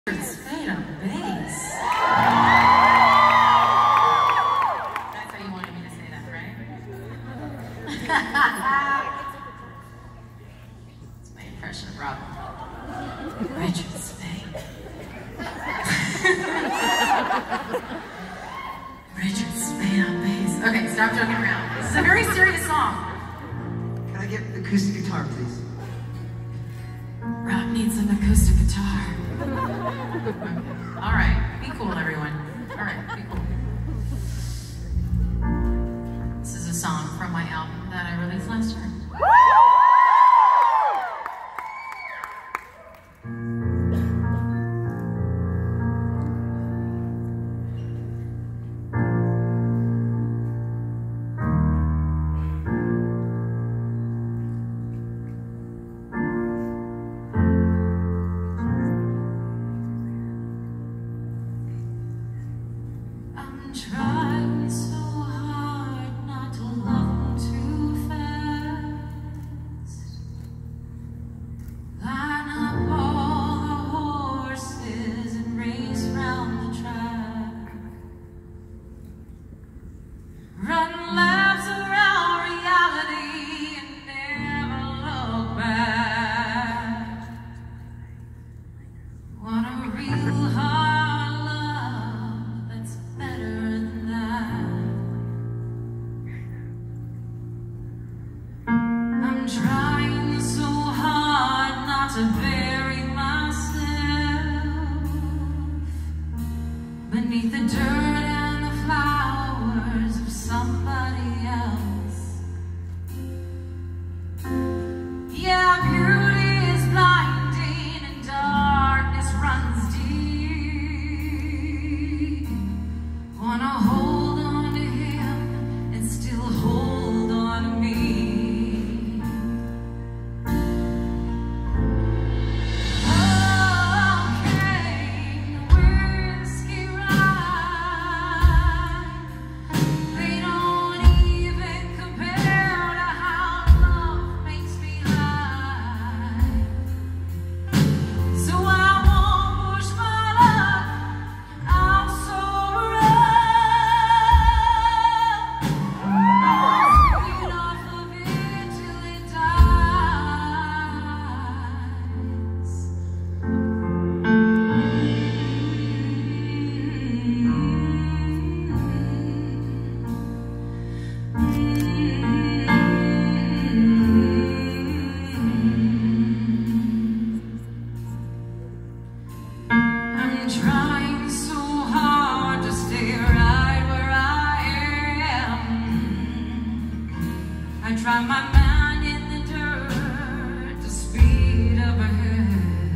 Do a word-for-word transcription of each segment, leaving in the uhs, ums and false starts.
Spade on bass. That's how you wanted me to say that, right? It's my impression of Rob. Richard Spade. Richard Spade on bass. Okay, stop joking around. This is a very serious song. Can I get an acoustic guitar, please? Rob needs an acoustic guitar. All right, be cool, everyone. All right, be cool. This is a song from my album that I released last year. Trying so hard not to love too fast. Line up all the horses and race round the track. Run laps around reality and never look back. Want a real hard love that's better. I'm trying so hard not to bury myself beneath the dirt and the flowers of somebody else. Yeah, beauty is blinding and darkness runs deep. Wanna hold on to him and still hold on to me. Trying so hard to stay right where I am. I try my mind in the dirt to speed up ahead.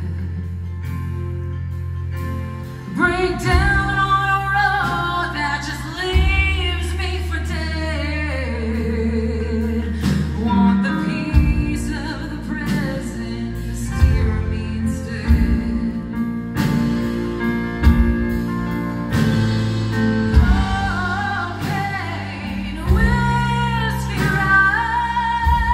Break down on a road that just leaves me for dead. Want the peace of the present to steer me instead. Whiskey ride.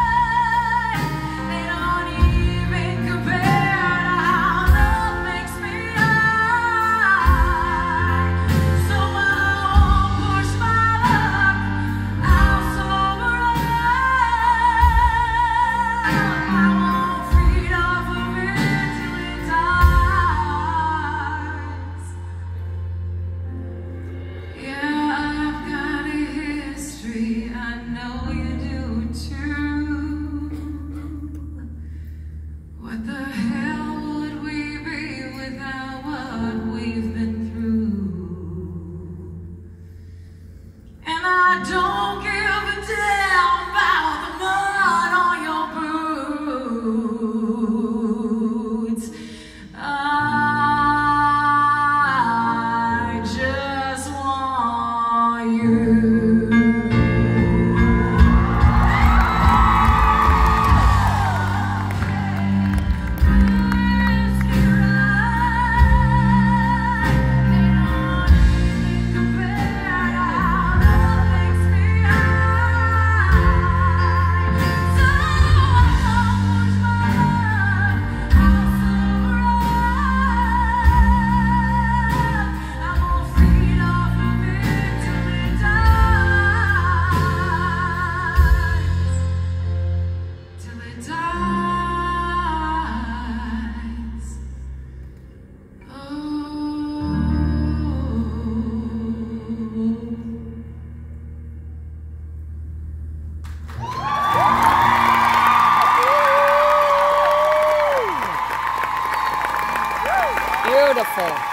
beautiful.